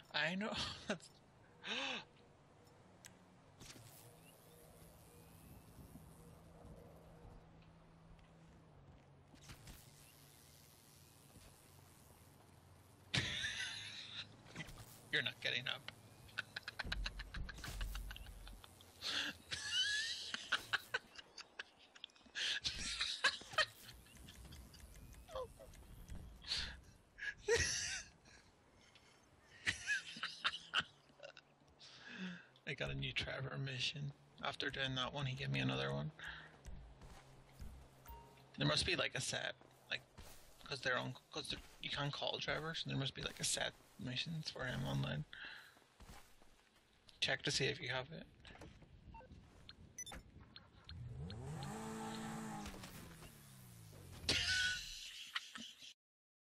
I know. You're not getting up. I got a new Trevor mission. After doing that one, he gave me another one. There must be like a set, like, because they're on, because you can't call Trevor, so there must be like a set missions for him online. Check to see if you have it.